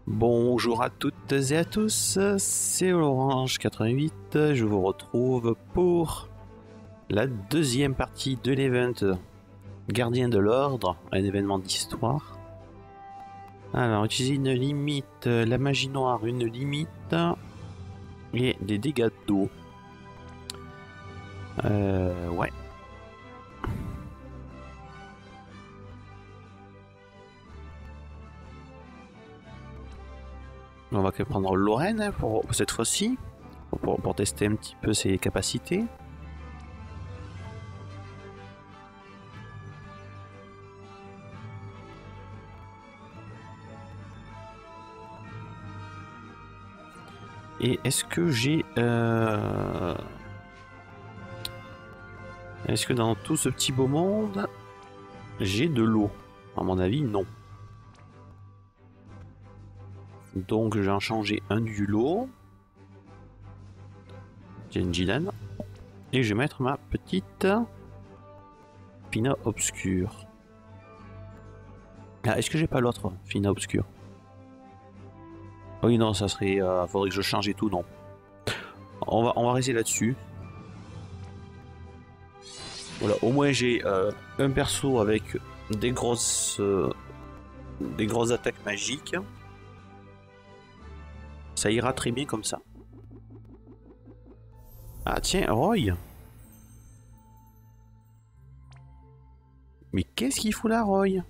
Bonjour à toutes et à tous, c'est Orange88, je vous retrouve pour la deuxième partie de l'event Gardien de l'Ordre, un événement d'histoire. Alors, utiliser une limite, la magie noire, une limite et des dégâts d'eau. Ouais. On va que prendre Lorraine pour cette fois-ci, pour tester un petit peu ses capacités. Et est-ce que j'ai... Est-ce que dans tout ce petit beau monde, j'ai de l'eau? À mon avis, non. Donc, je vais en changer un du lot. Genjidan. Et je vais mettre ma petite Fina Obscure. Ah, est-ce que j'ai pas l'autre Fina Obscure? Oui, non, ça serait... faudrait que je change et tout, non. On va rester là-dessus. Voilà, au moins j'ai un perso avec des grosses attaques magiques. Ça ira très bien comme ça. Ah tiens, Roy. Mais qu'est-ce qu'il fout là, Roy?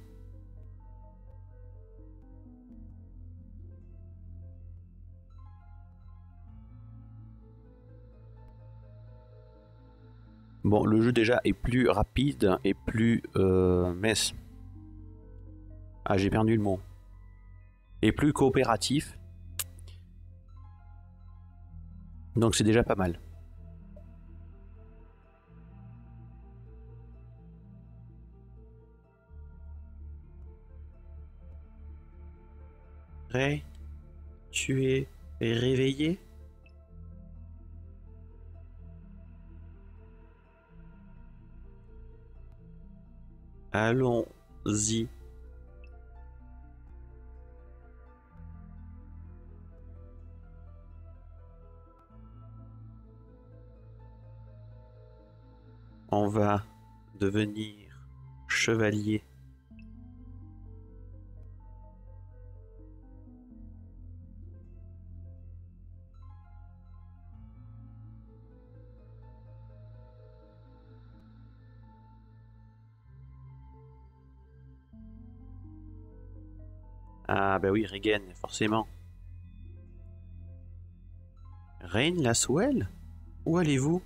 Bon, le jeu déjà est plus rapide et plus... mince. Ah, j'ai perdu le mot. Et plus coopératif. Donc c'est déjà pas mal. Ray, tu es réveillé? Allons-y. On va devenir chevalier. Ah bah oui, Regen, forcément. Rain Laswell? Où allez-vous?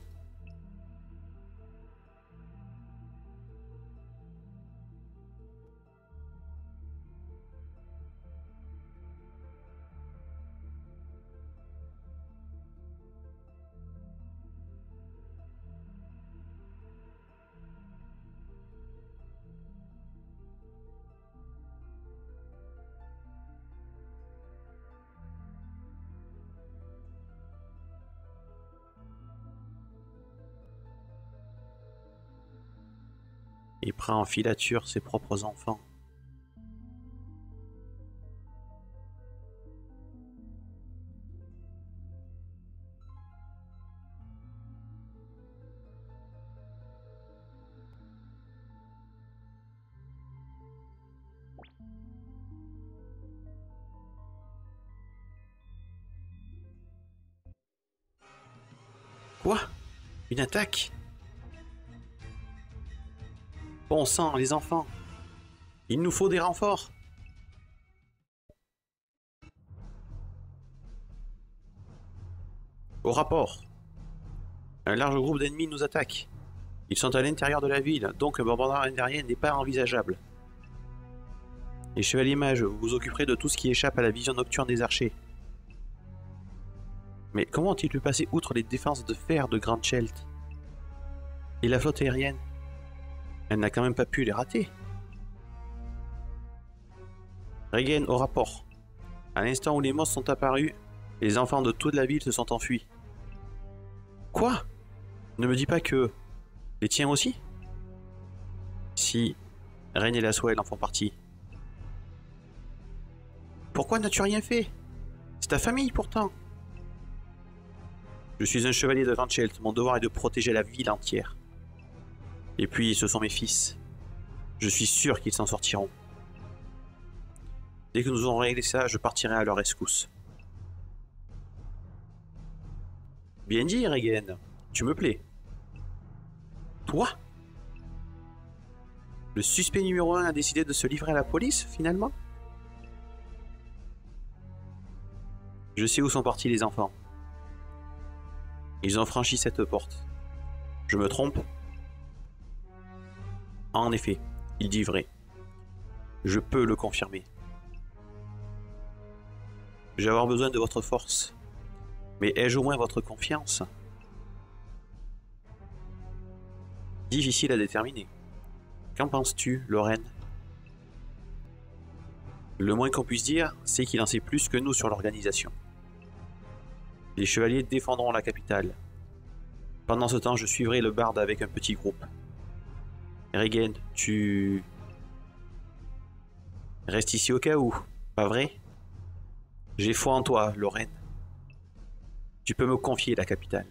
Il prend en filature ses propres enfants. Quoi? Une attaque? Bon sang, les enfants! Il nous faut des renforts! Au rapport! Un large groupe d'ennemis nous attaque. Ils sont à l'intérieur de la ville, donc un bombardement aérien n'est pas envisageable. Les chevaliers mages, vous vous occuperez de tout ce qui échappe à la vision nocturne des archers. Mais comment ont-ils pu passer outre les défenses de fer de Grand Chelt? Et la flotte aérienne? Elle n'a quand même pas pu les rater. Regen au rapport. À l'instant où les monstres sont apparus, les enfants de toute la ville se sont enfuis. Quoi? Ne me dis pas que... Les tiens aussi? Si, Rain et Laswell en font partie. Pourquoi n'as-tu rien fait? C'est ta famille pourtant. Je suis un chevalier de Vanchelt, mon devoir est de protéger la ville entière. Et puis, ce sont mes fils. Je suis sûr qu'ils s'en sortiront. Dès que nous aurons réglé ça, je partirai à leur rescousse. Bien dit, Regen. Tu me plais. Toi? Le suspect numéro 1 a décidé de se livrer à la police, finalement? Je sais où sont partis les enfants. Ils ont franchi cette porte. Je me trompe? En effet, il dit vrai. Je peux le confirmer. Je vais avoir besoin de votre force. Mais ai-je au moins votre confiance? Difficile à déterminer. Qu'en penses-tu, Lorraine? Le moins qu'on puisse dire, c'est qu'il en sait plus que nous sur l'organisation. Les chevaliers défendront la capitale. Pendant ce temps, je suivrai le barde avec un petit groupe. Regen, tu... restes ici au cas où, pas vrai? J'ai foi en toi, Lorraine. Tu peux me confier la capitale.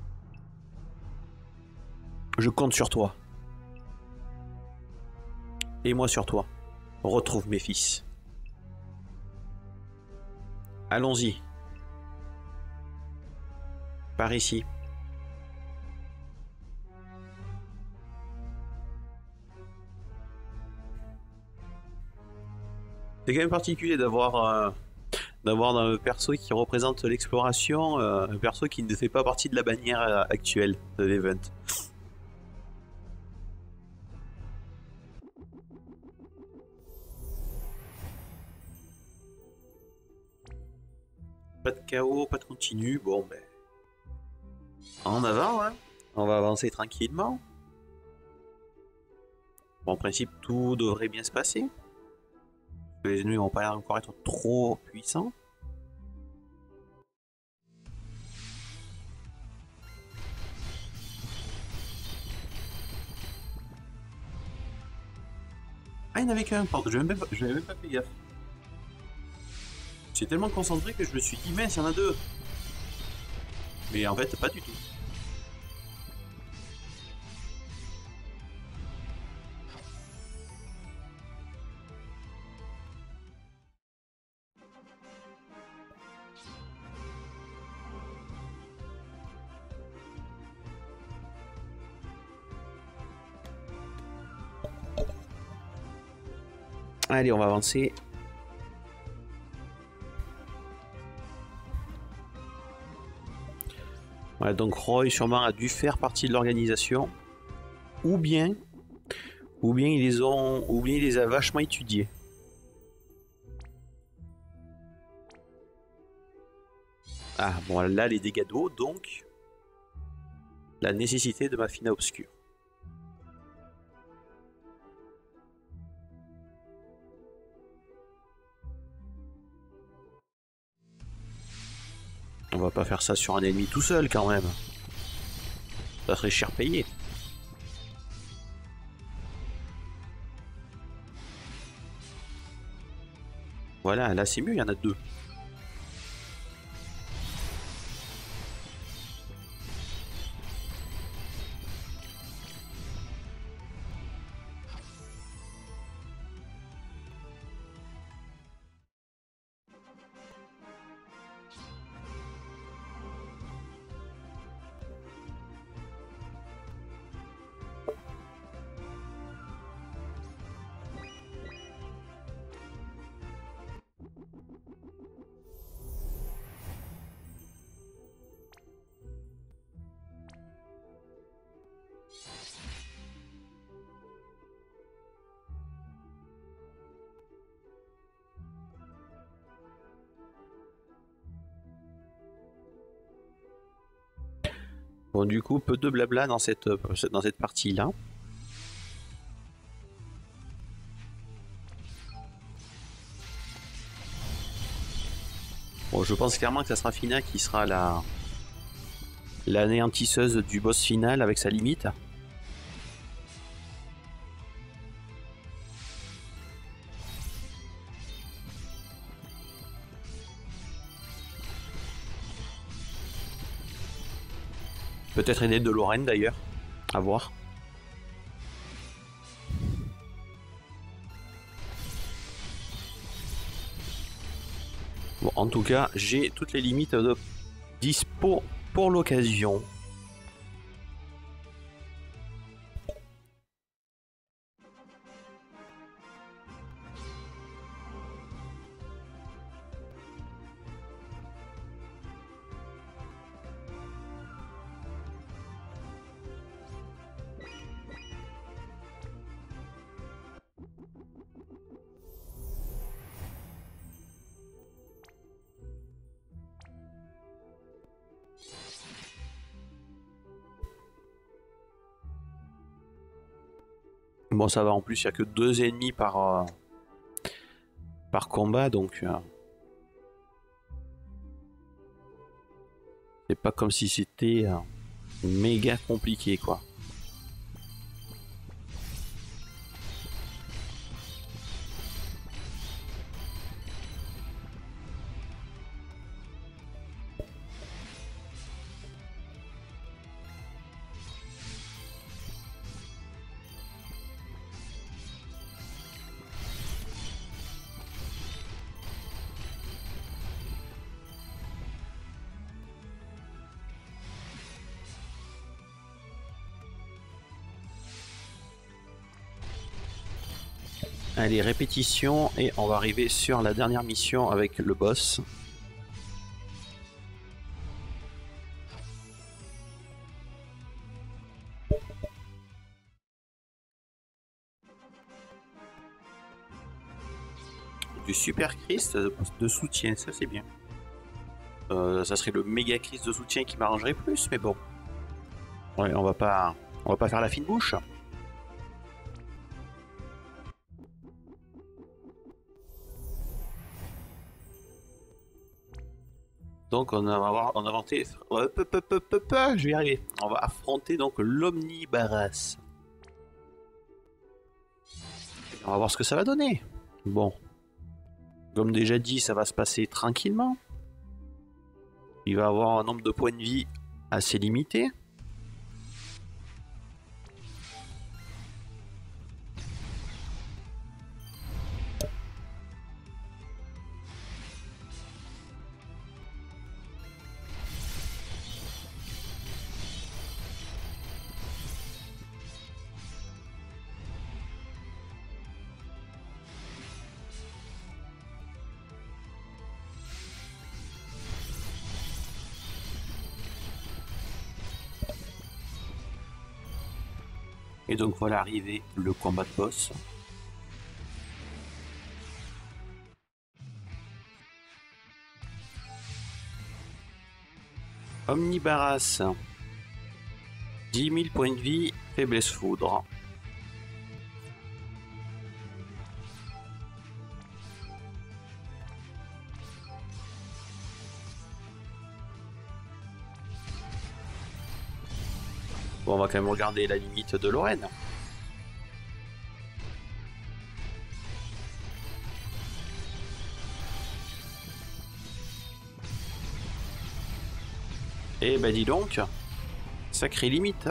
Je compte sur toi. Et moi sur toi. Retrouve mes fils. Allons-y. Par ici. C'est quand même particulier d'avoir un perso qui représente l'exploration, un perso qui ne fait pas partie de la bannière actuelle de l'event. Pas de chaos, pas de continu, bon ben... En avant, hein. On va avancer tranquillement. Bon, en principe, tout devrait bien se passer. Les ennemis vont pas encore être trop puissants. Ah, il n'y en avait qu'un, pardon, je n'avais même pas fait gaffe. J'ai tellement concentré que je me suis dit, mince, il y en a deux. Mais en fait, pas du tout. Allez, on va avancer. Voilà, donc Roy sûrement a dû faire partie de l'organisation. Ou bien il les a vachement étudiés. Ah, bon, là, les dégâts d'eau, donc... la nécessité de Mafina Obscure. On va pas faire ça sur un ennemi tout seul, quand même. Ça serait cher payé. Voilà, là c'est mieux, il y en a deux. Bon, du coup, peu de blabla dans cette partie-là. Bon, je pense clairement que ça sera Fina qui sera l'anéantisseuse du boss final avec sa limite. Peut-être aider de Lorraine d'ailleurs. À voir. Bon, en tout cas, j'ai toutes les limites de dispo pour l'occasion. Bon, ça va, en plus, il n'y a que 2 ennemis par combat, donc c'est pas comme si c'était méga compliqué, quoi. Allez, répétition, et on va arriver sur la dernière mission avec le boss. Du Super Christ de soutien, ça c'est bien. Ça serait le méga Christ de soutien qui m'arrangerait plus, mais bon. Ouais, on va pas faire la fine bouche. Donc on a inventé. Je vais y arriver. On va affronter donc l'Omnibaras. On va voir ce que ça va donner. Bon. Comme déjà dit, ça va se passer tranquillement. Il va avoir un nombre de points de vie assez limité. Et donc voilà arrivé le combat de boss. Omnibaras. 10 000 points de vie, faiblesse foudre. Bon, on va quand même regarder la limite de Lorraine. Eh ben dis donc, sacrée limite.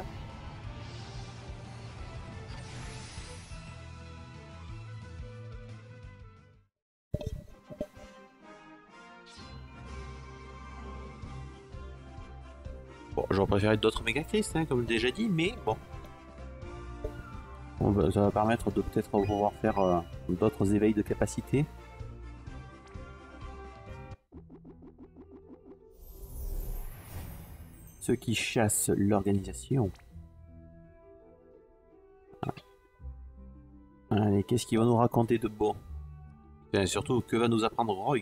Bon, j'aurais préféré d'autres méga Christ, hein, comme déjà dit, mais bon. Bon bah, ça va permettre de peut-être pouvoir faire d'autres éveils de capacité. Ceux qui chassent l'organisation. Allez, qu'est-ce qu'il va nous raconter de beau? Et surtout, que va nous apprendre Roy?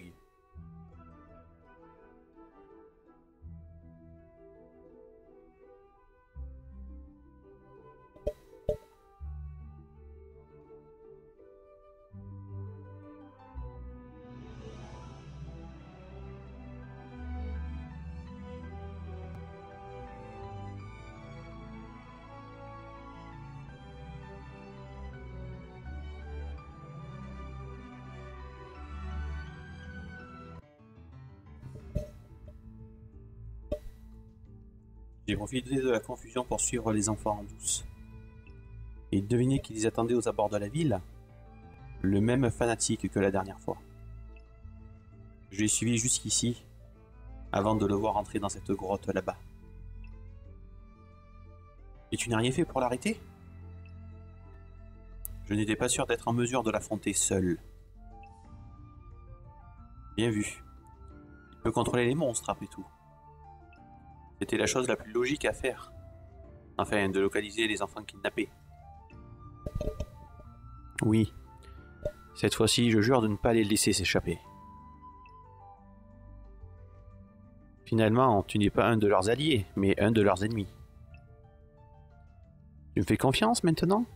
J'ai profité de la confusion pour suivre les enfants en douce. Et devinez qui les attendait aux abords de la ville? Le même fanatique que la dernière fois. Je l'ai suivi jusqu'ici, avant de le voir entrer dans cette grotte là-bas. Et tu n'as rien fait pour l'arrêter? Je n'étais pas sûr d'être en mesure de l'affronter seul. Bien vu. Il peut contrôler les monstres après tout. C'était la chose la plus logique à faire. Enfin, de localiser les enfants kidnappés. Oui. Cette fois-ci, je jure de ne pas les laisser s'échapper. Finalement, tu n'es pas un de leurs alliés, mais un de leurs ennemis. Tu me fais confiance maintenant?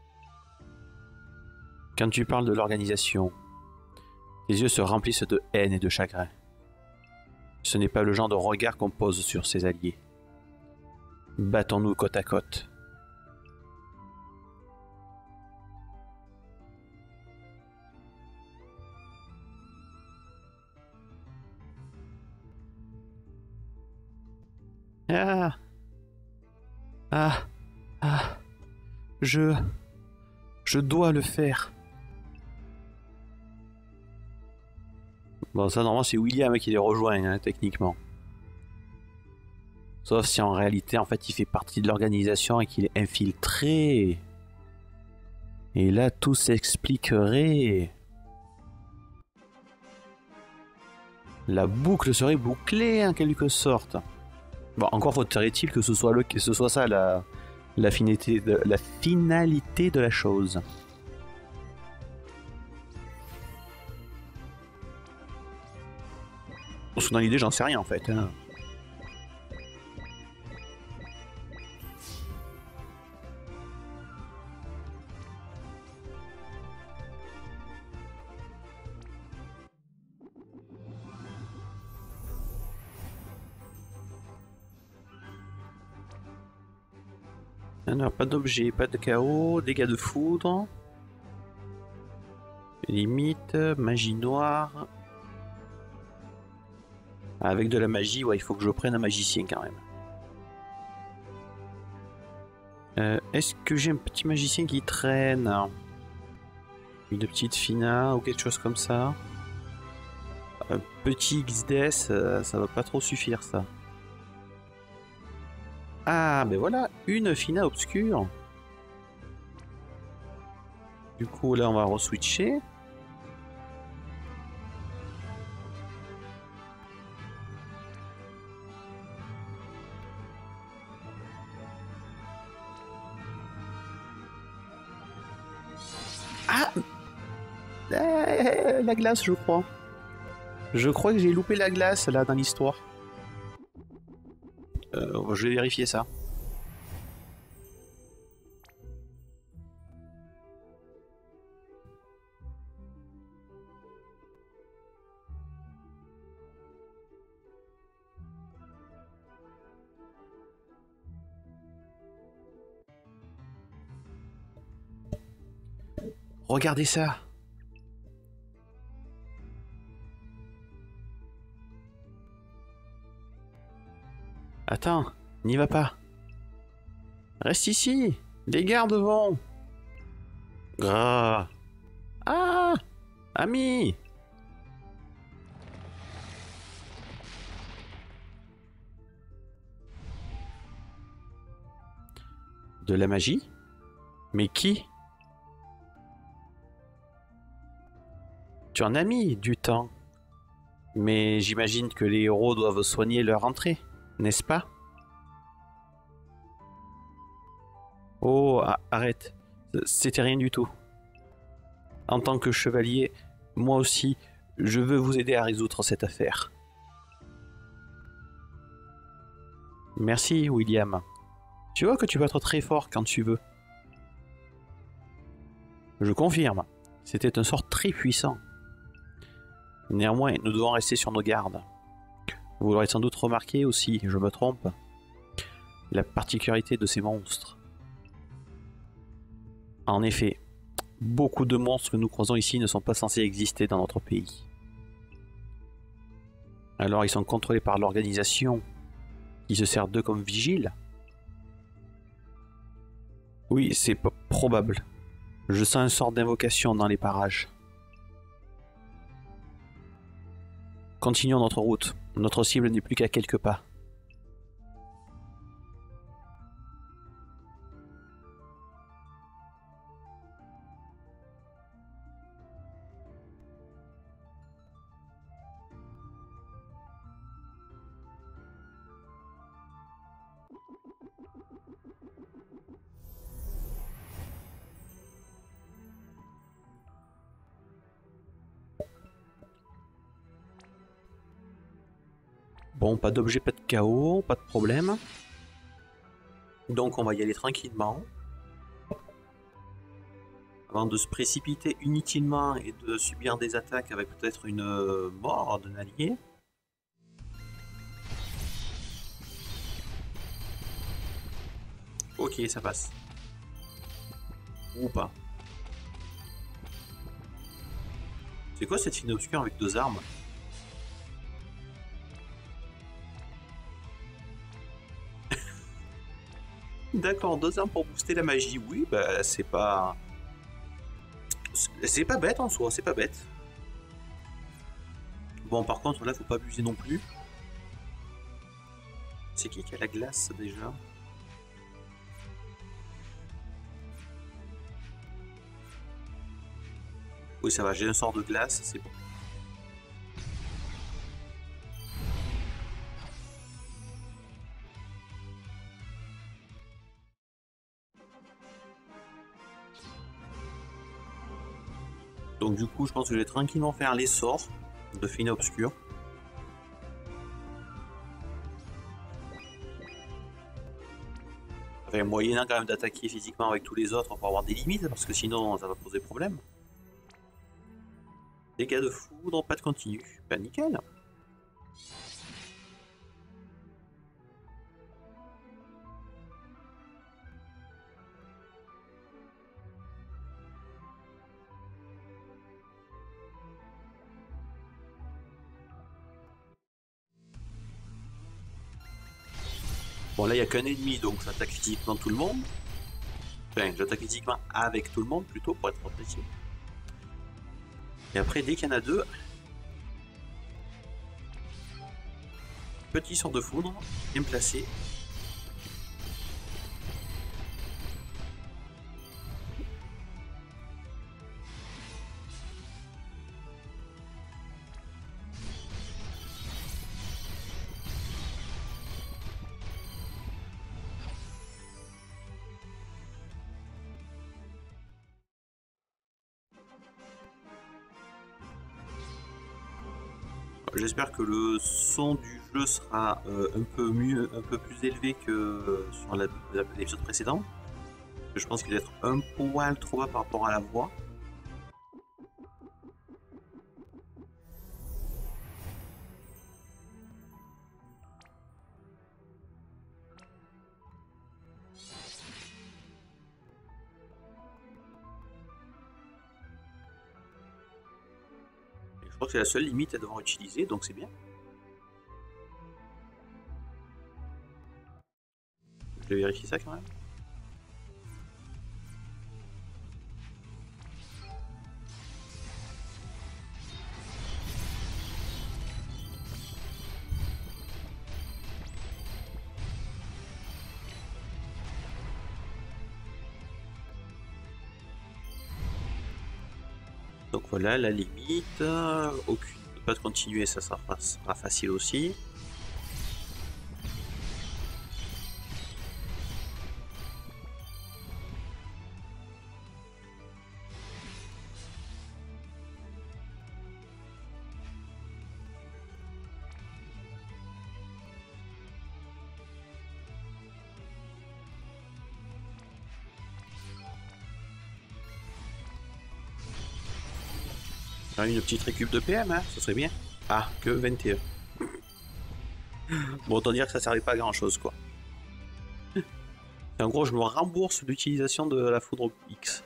Quand tu parles de l'organisation, tes yeux se remplissent de haine et de chagrin. Ce n'est pas le genre de regard qu'on pose sur ses alliés. Battons-nous côte à côte. Ah, ah, ah, je dois le faire. Bon, ça, normalement, c'est William qui les rejoint, hein, techniquement. Sauf si en réalité, en fait, il fait partie de l'organisation et qu'il est infiltré. Et là, tout s'expliquerait. La boucle serait bouclée, en quelque sorte. Bon, encore faudrait-il que ce soit ça, la finalité de la chose. Dans l'idée, j'en sais rien en fait. Hein. Alors, pas d'objet, pas de chaos, dégâts de foudre. Limite, magie noire. Avec de la magie, ouais, il faut que je prenne un magicien quand même. Est-ce que j'ai un petit magicien qui traîne? Une petite Fina ou quelque chose comme ça? Un petit XDS, ça va pas trop suffire ça. Ah, ben voilà, une Fina obscure. Du coup, là, on va re-switcher. Ah, la glace, je crois. Je crois que j'ai loupé la glace, là, dans l'histoire. Je vais vérifier ça. Regardez ça. Attends, n'y va pas. Reste ici. Les gardes vont. Ah. Ah, ami. De la magie? Mais qui? Tu en as mis du temps. Mais j'imagine que les héros doivent soigner leur entrée, n'est-ce pas? Oh, arrête. C'était rien du tout. En tant que chevalier, moi aussi, je veux vous aider à résoudre cette affaire. Merci, William. Tu vois que tu peux être très fort quand tu veux. Je confirme. C'était un sort très puissant. Néanmoins, nous devons rester sur nos gardes. Vous l'aurez sans doute remarqué aussi, je me trompe, la particularité de ces monstres. En effet, beaucoup de monstres que nous croisons ici ne sont pas censés exister dans notre pays. Alors ils sont contrôlés par l'organisation, Qui se sert d'eux comme vigile? Oui, c'est probable. Je sens une sorte d'invocation dans les parages. Continuons notre route. Notre cible n'est plus qu'à quelques pas. Bon, pas d'objet, pas de chaos, pas de problème. Donc on va y aller tranquillement. Avant de se précipiter inutilement et de subir des attaques avec peut-être une mort d'un allié. Ok, ça passe. Ou pas. C'est quoi cette fine obscure avec 2 armes? D'accord, 2 armes pour booster la magie. Oui, bah c'est pas... C'est pas bête en soi, c'est pas bête. Bon, par contre, là, faut pas abuser non plus. C'est qui a la glace déjà? Oui, ça va, j'ai un sort de glace, c'est bon. Donc du coup, je pense que je vais tranquillement faire les sorts de fine obscure. Enfin, moyennant quand même d'attaquer physiquement avec tous les autres pour avoir des limites, parce que sinon ça va poser problème. Dégâts de foudre, pas de continu. Ben nickel. Bon là il n'y a qu'un ennemi, donc j'attaque physiquement tout le monde. Enfin, j'attaque physiquement avec tout le monde plutôt, pour être précis. Et après, dès qu'il y en a 2, petit sort de foudre, bien placé. J'espère que le son du jeu sera un peu mieux, un peu plus élevé que sur l'épisode précédent. Je pense qu'il va être un poil trop bas par rapport à la voix. Et je crois que c'est la seule limite à devoir utiliser, donc c'est bien. Je vais vérifier ça quand même. Donc voilà, la limite, aucune, pas de continuer, ça sera facile aussi. Une petite récup de PM, hein, ça serait bien. Ah, que 21. Bon, autant dire que ça servait pas à grand chose, quoi. En gros, je me rembourse l'utilisation de la foudre X.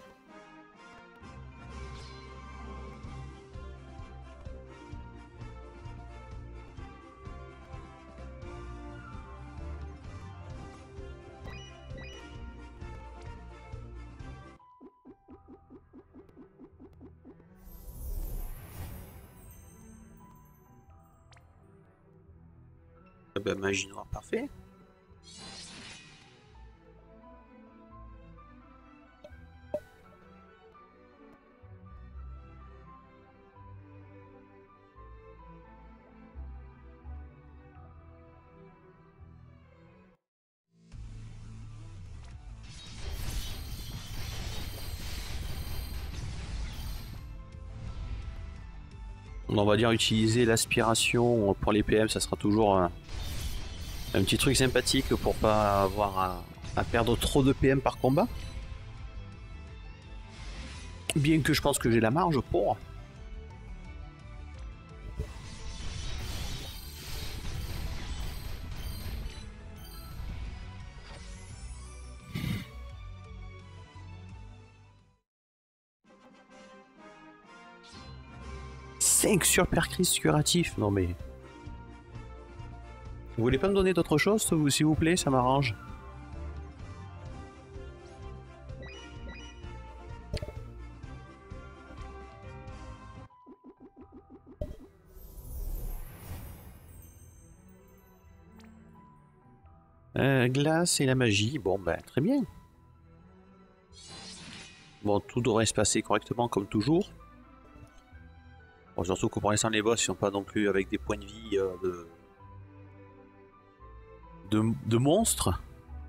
Ah ben, magie noire, parfait. On va dire utiliser l'aspiration pour les PM, ça sera toujours un petit truc sympathique pour pas avoir à perdre trop de PM par combat. Bien que je pense que j'ai la marge pour. Surpercris curatif, non mais... Vous voulez pas me donner d'autre chose, s'il vous plaît, ça m'arrange. Glace et la magie, bon ben très bien. Bon, tout devrait se passer correctement comme toujours. Bon, surtout que pour l'instant les boss ils sont pas non plus avec des points de vie de monstres.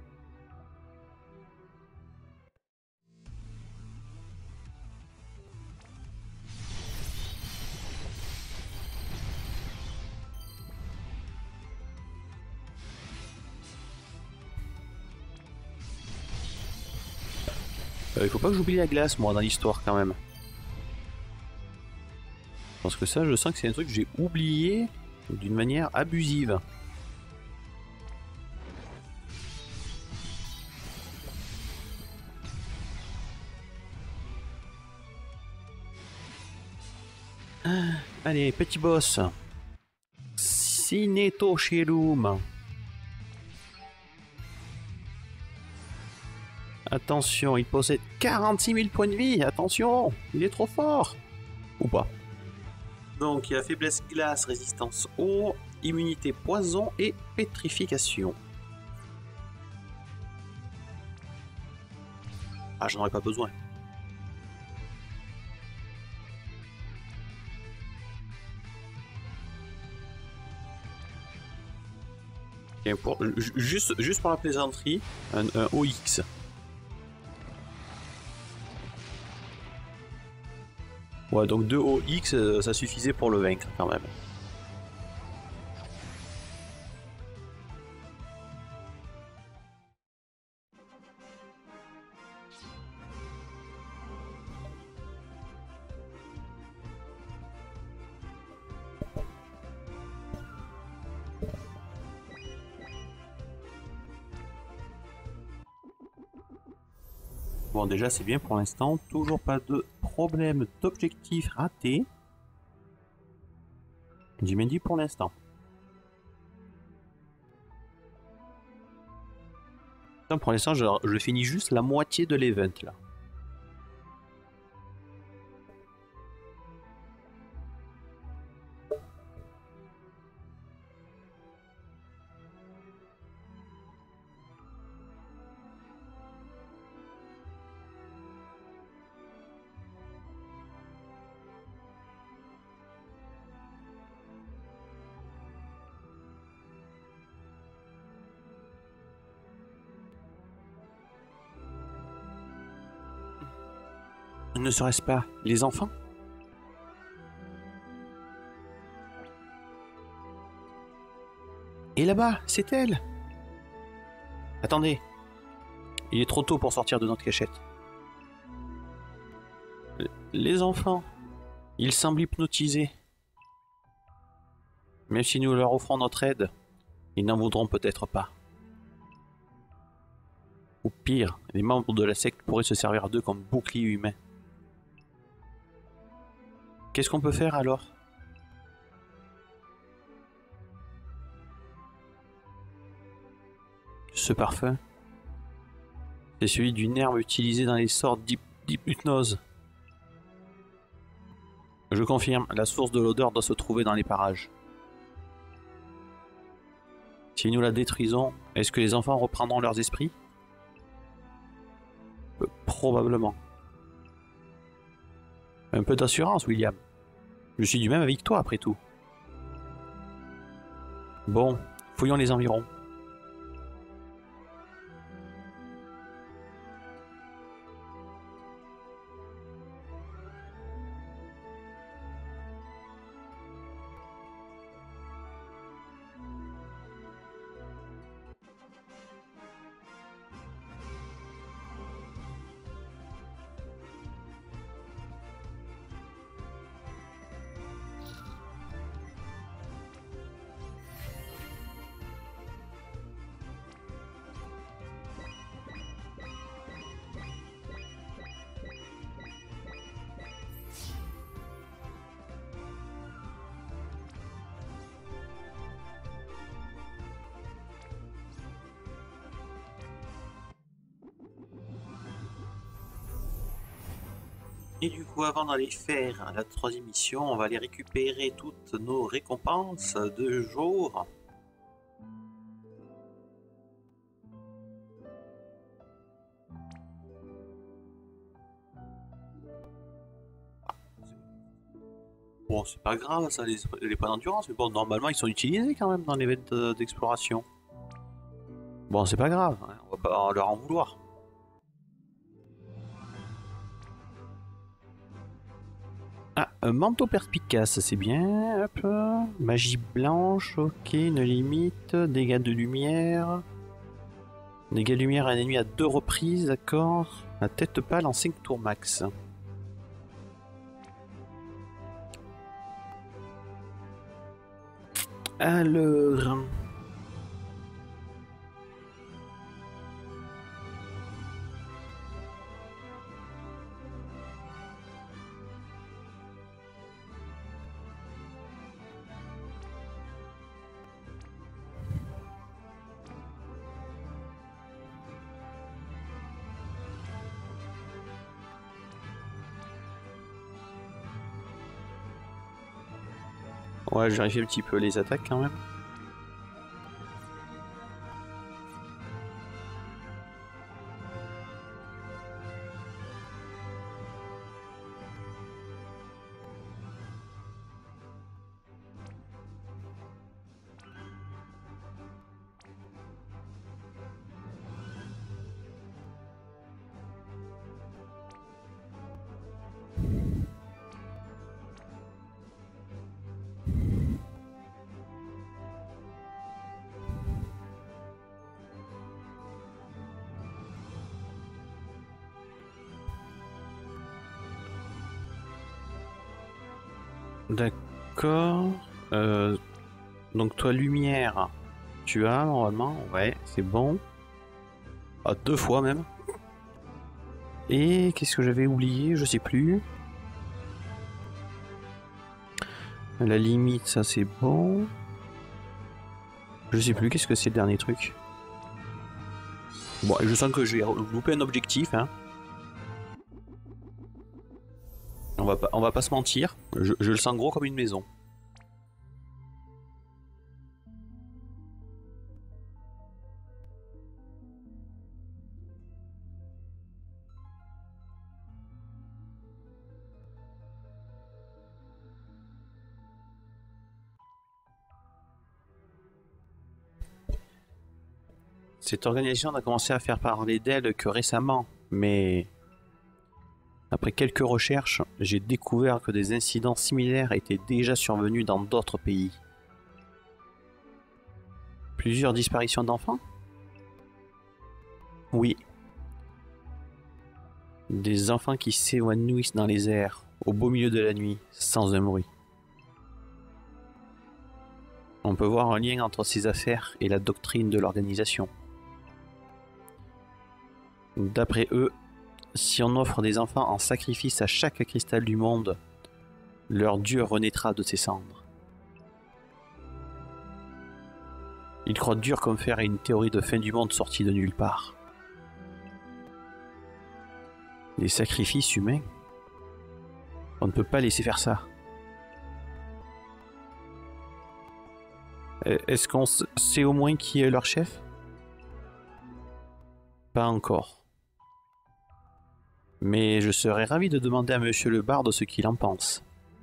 Il faut pas que j'oublie la glace moi dans l'histoire quand même. Parce que ça je sens que c'est un truc que j'ai oublié d'une manière abusive. Allez, petit boss. Sinetocherum. Attention, il possède 46 000 points de vie. Attention, il est trop fort. Ou pas. Donc, il a faiblesse glace, résistance eau, immunité poison et pétrification. Ah, j'en aurais pas besoin. Juste pour la plaisanterie, un OX. Ouais, donc 2 OX, ça suffisait pour le vaincre quand même. Bon, déjà c'est bien pour l'instant, toujours pas de problème d'objectif raté. J'ai bien dit pour l'instant. Pour l'instant, je finis juste la moitié de l'event là. Ne serait-ce pas les enfants? Et là-bas, c'est elle. Attendez. Il est trop tôt pour sortir de notre cachette. Les enfants. Ils semblent hypnotisés. Même si nous leur offrons notre aide, ils n'en voudront peut-être pas. Ou pire, les membres de la secte pourraient se servir d'eux comme bouclier humain. Qu'est-ce qu'on peut faire alors? Ce parfum, c'est celui d'une herbe utilisée dans les sorts d'hypnose. Je confirme, la source de l'odeur doit se trouver dans les parages. Si nous la détruisons, est-ce que les enfants reprendront leurs esprits? Probablement. Un peu d'assurance, William. Je suis du même avis que toi, après tout. Bon, fouillons les environs. Et du coup, avant d'aller faire la troisième mission, on va aller récupérer toutes nos récompenses de jour. Bon, c'est pas grave, ça, les points d'endurance, mais bon, normalement, ils sont utilisés quand même dans l'événement d'exploration. Bon, c'est pas grave, hein, on va pas leur en vouloir. Ah, un manteau perspicace, c'est bien. Hop. Magie blanche, ok. Une limite. Dégâts de lumière. Dégâts de lumière à un ennemi à 2 reprises, d'accord. La tête pâle en 5 tours max. Alors... Ouais, je vérifie un petit peu les attaques quand même. D'accord. Donc toi, lumière, tu as normalement, ouais, c'est bon. Ah, 2 fois même. Et qu'est-ce que j'avais oublié? Je sais plus. La limite, ça c'est bon. Je sais plus, qu'est-ce que c'est le dernier truc? Bon, je sens que j'ai loupé un objectif, hein. On va pas se mentir, je le sens gros comme une maison. Cette organisation n'a commencé à faire parler d'elle que récemment, mais après quelques recherches, j'ai découvert que des incidents similaires étaient déjà survenus dans d'autres pays. Plusieurs disparitions d'enfants? Oui. Des enfants qui s'évanouissent dans les airs, au beau milieu de la nuit, sans un bruit. On peut voir un lien entre ces affaires et la doctrine de l'organisation. D'après eux, si on offre des enfants en sacrifice à chaque cristal du monde, leur dieu renaîtra de ses cendres. Ils croient dur comme fer à une théorie de fin du monde sortie de nulle part. Des sacrifices humains? On ne peut pas laisser faire ça. Est-ce qu'on sait au moins qui est leur chef? Pas encore. Mais je serais ravi de demander à Monsieur le Barde ce qu'il en pense.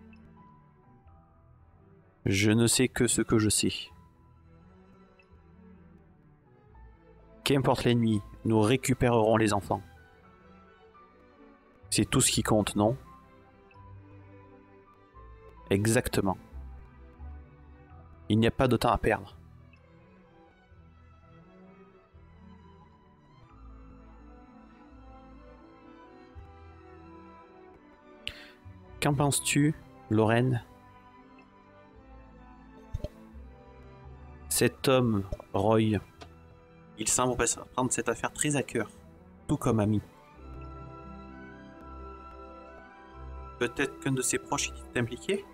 Je ne sais que ce que je sais. Qu'importe l'ennemi, nous récupérerons les enfants. C'est tout ce qui compte, non? Exactement. Il n'y a pas de temps à perdre. Qu'en penses-tu, Lorraine? Cet homme, Roy, il semble prendre cette affaire très à cœur, tout comme ami. Peut-être qu'un de ses proches est impliqué?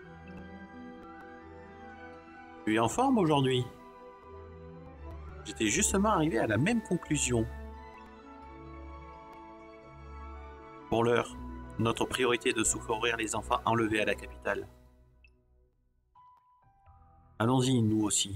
Tu es en forme aujourd'hui? J'étais justement arrivé à la même conclusion. Pour l'heure, notre priorité est de secourir les enfants enlevés à la capitale. Allons-y, nous aussi.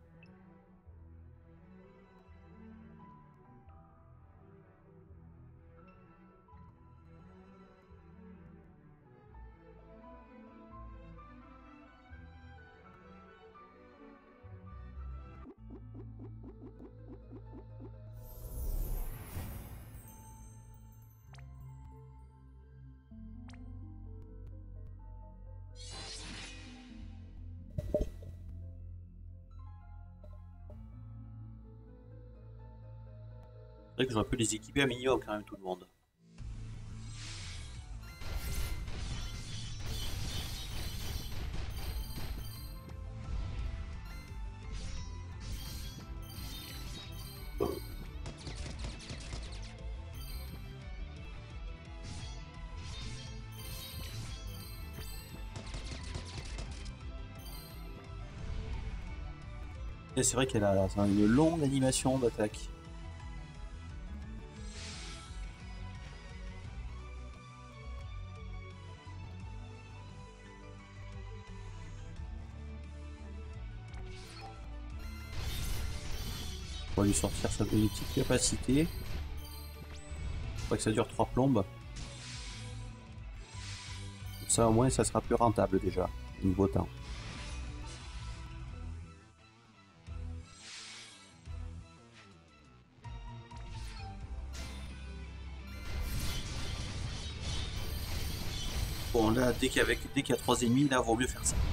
C'est vrai que j'aurais pu les équiper à minimum quand même tout le monde. Et c'est vrai qu'elle a une longue animation d'attaque. On va lui sortir sa petite capacité. Je crois que ça dure 3 plombes. Ça au moins ça sera plus rentable déjà, niveau temps. Bon là dès qu'il y a 3 ennemis, là vaut mieux faire ça.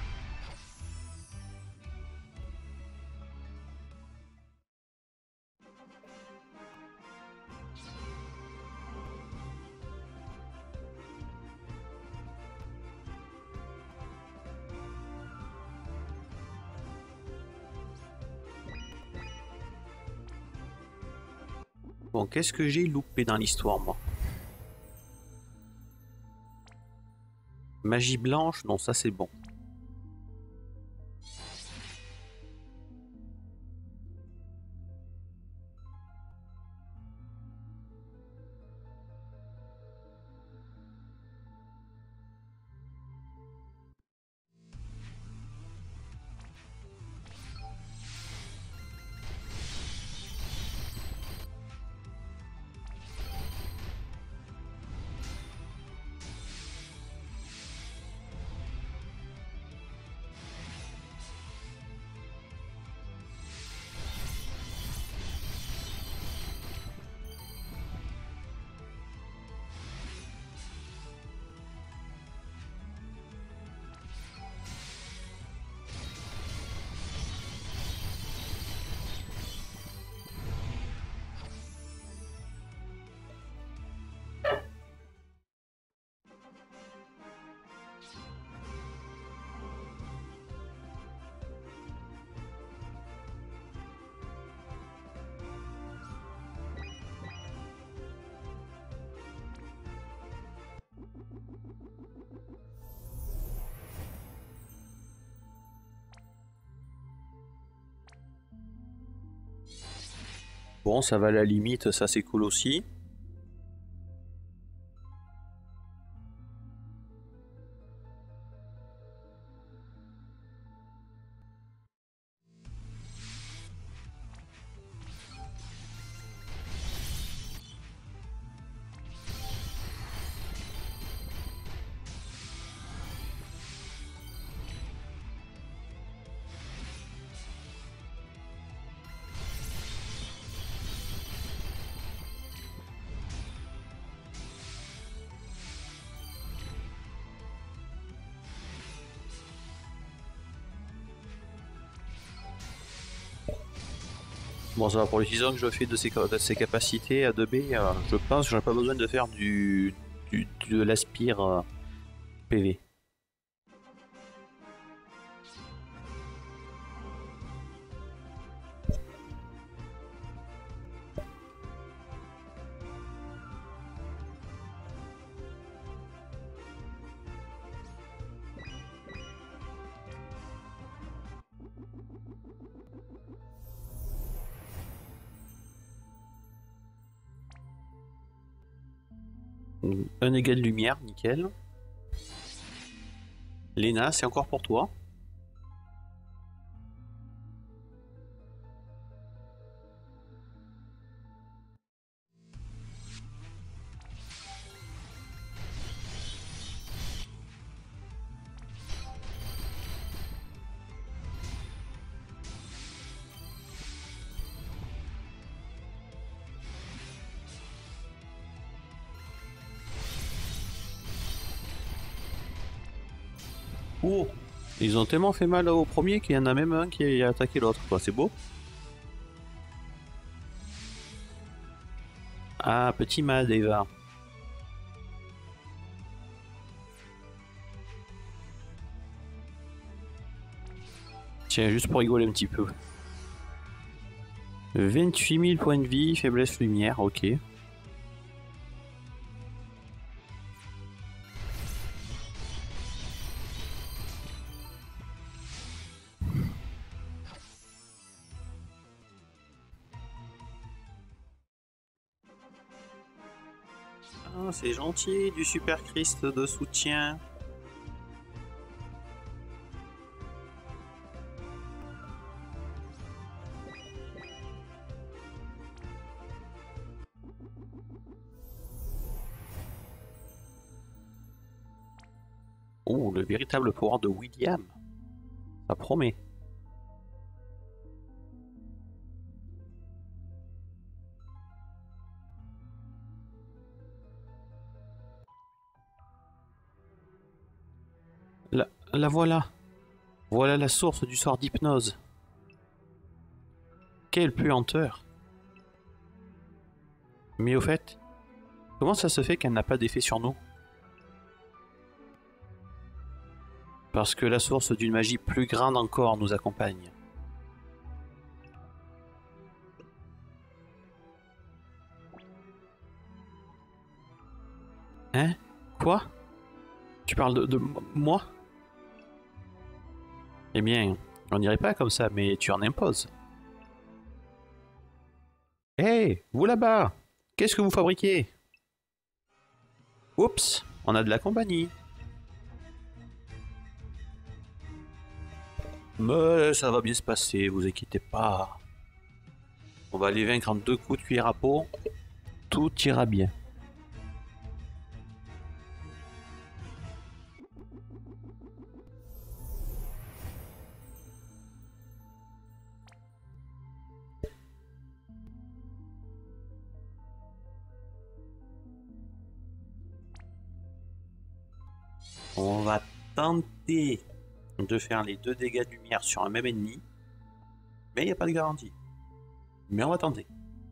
Bon, qu'est-ce que j'ai loupé dans l'histoire moi? Magie blanche, non ça c'est bon. Bon, ça va à la limite, ça c'est cool aussi. Bon, ça va pour l'utilisation que je fais de ses capacités à 2B, je pense que j'aurais pas besoin de faire de l'aspire PV. Un égal de lumière, nickel. Léna, c'est encore pour toi. Oh, ils ont tellement fait mal au premier qu'il y en a même un qui a attaqué l'autre, quoi. C'est beau. Ah, petit Mad, Eva. Tiens, juste pour rigoler un petit peu. 28 000 points de vie, faiblesse lumière, ok. Ah, c'est gentil, du Super Christ de soutien. Oh, le véritable pouvoir de William. Ça promet. La voilà. Voilà la source du sort d'hypnose. Quelle puanteur. Mais au fait, comment ça se fait qu'elle n'a pas d'effet sur nous? Parce que la source d'une magie plus grande encore nous accompagne. Hein? Quoi? Tu parles de moi? Eh bien, on n'irait pas comme ça, mais tu en imposes. Hé, hey, vous là-bas! Qu'est-ce que vous fabriquez? Oups, on a de la compagnie. Mais ça va bien se passer, vous inquiétez pas. On va les vaincre en 2 coups de cuillère à peau. Tout ira bien. On va tenter de faire les 2 dégâts de lumière sur un même ennemi. Mais il n'y a pas de garantie. Mais on va tenter.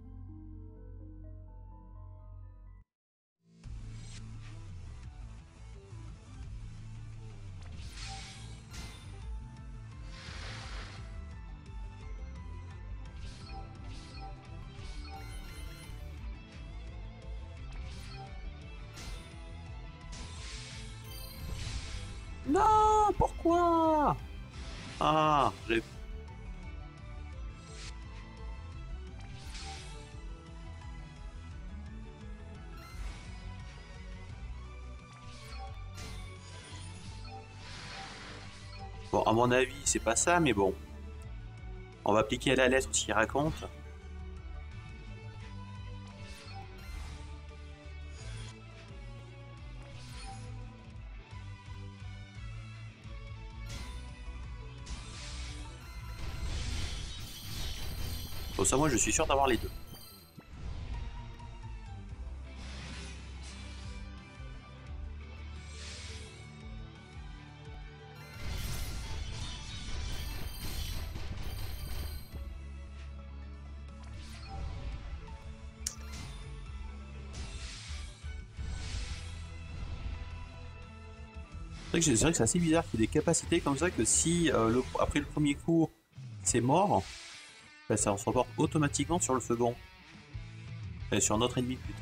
Non, pourquoi? Ah, j'ai... Bon, à mon avis, c'est pas ça, mais bon. On va appliquer à la lettre ce qu'il raconte. Pour ça, moi, je suis sûr d'avoir les 2. C'est vrai que c'est assez bizarre qu'il y ait des capacités comme ça que si après le premier coup c'est mort, ben, ça se reporte automatiquement sur le second. Enfin, sur notre ennemi plutôt.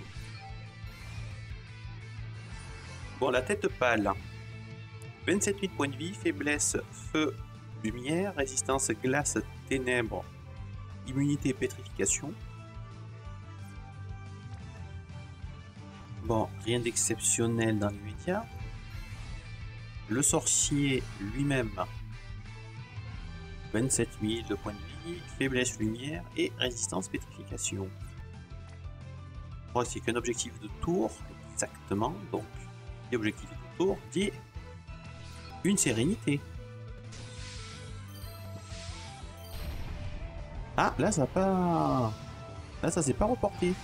Bon, la tête pâle. 27 000 points de vie, faiblesse, feu, lumière, résistance, glace, ténèbres, immunité, pétrification. Bon, rien d'exceptionnel dans l'immédiat. Le sorcier lui-même, 27 000 de points de vie, faiblesse, lumière et résistance, pétrification. Je crois que c'est qu'un objectif de tour, exactement. Donc, l'objectif de tour dit une sérénité. Ah, là ça a pas... Là ça s'est pas reporté.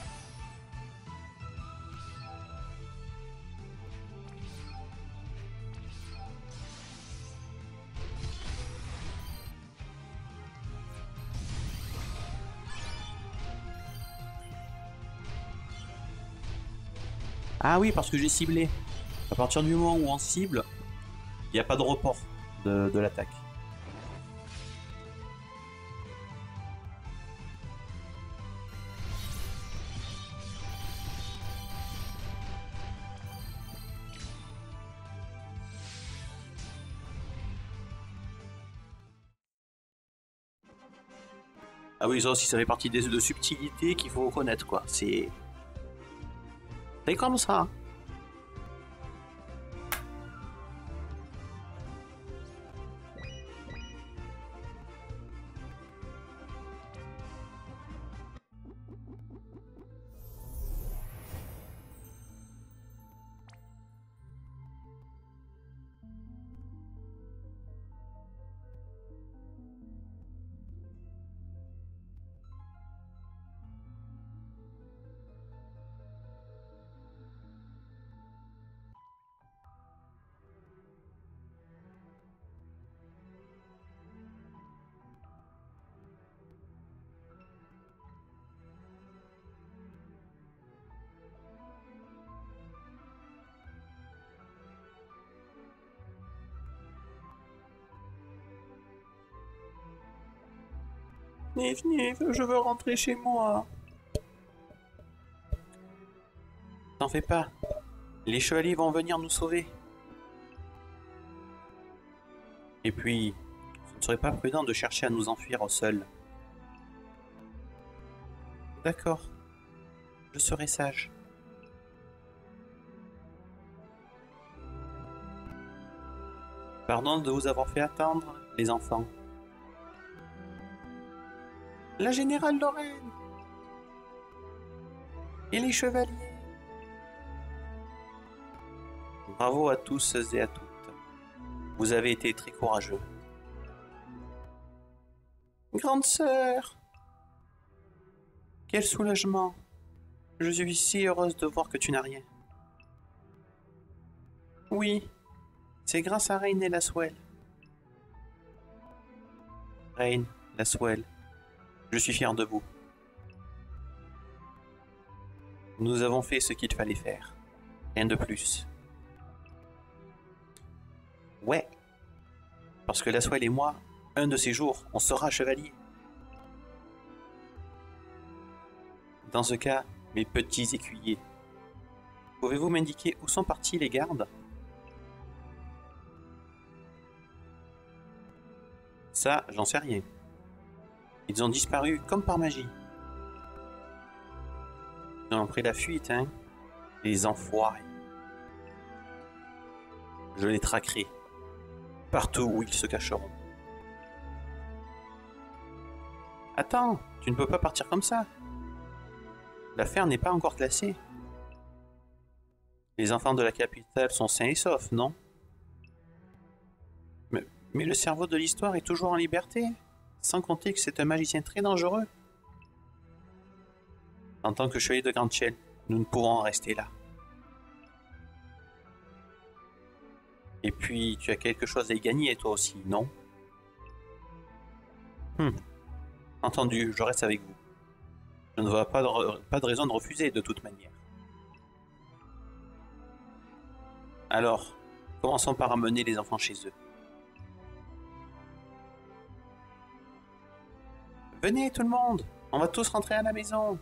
Ah oui, parce que j'ai ciblé. À partir du moment où on cible, il n'y a pas de report de l'attaque. Ah oui, ça aussi, ça fait partie des de subtilités qu'il faut reconnaître, quoi. C'est comme ça. Venez, venez, je veux rentrer chez moi. T'en fais pas. Les chevaliers vont venir nous sauver. Et puis, ce ne serait pas prudent de chercher à nous enfuir seuls. D'accord. Je serai sage. Pardon de vous avoir fait attendre, les enfants. La générale Lorraine. Et les chevaliers. Bravo à tous et à toutes. Vous avez été très courageux. Grande sœur. Quel soulagement. Je suis si heureuse de voir que tu n'as rien. Oui, c'est grâce à Rain et Laswell. Rain, Laswell, je suis fier de vous. Nous avons fait ce qu'il fallait faire. Rien de plus. Ouais. Parce que Laswell et moi, un de ces jours, on sera chevaliers. Dans ce cas, mes petits écuyers, pouvez-vous m'indiquer où sont partis les gardes? Ça, j'en sais rien. Ils ont disparu comme par magie. Ils ont pris la fuite, hein? Les enfoirés. Je les traquerai. Partout où ils se cacheront. Attends, tu ne peux pas partir comme ça. L'affaire n'est pas encore classée. Les enfants de la capitale sont sains et saufs, non? Mais le cerveau de l'histoire est toujours en liberté, sans compter que c'est un magicien très dangereux. En tant que chevalier de Grandchell, nous ne pourrons en rester là. Et puis, tu as quelque chose à y gagner, toi aussi, non? Entendu, je reste avec vous. Je ne vois pas de raison de refuser, de toute manière. Alors, Commençons par amener les enfants chez eux. Venez tout le monde, on va tous rentrer à la maison.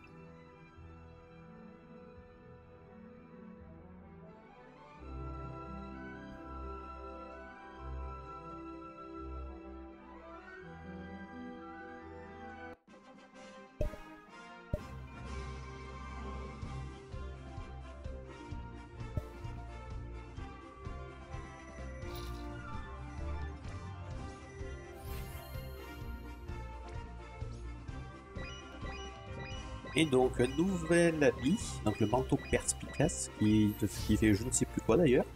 Et donc, un nouvel habit, donc le manteau perspicace, qui fait je ne sais plus quoi d'ailleurs.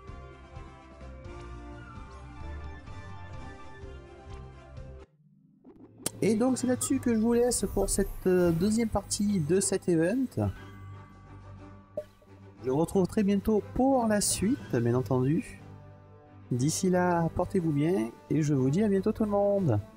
Et donc, c'est là-dessus que je vous laisse pour cette deuxième partie de cet event. Je vous retrouve très bientôt pour la suite, bien entendu. D'ici là, portez-vous bien, et je vous dis à bientôt tout le monde.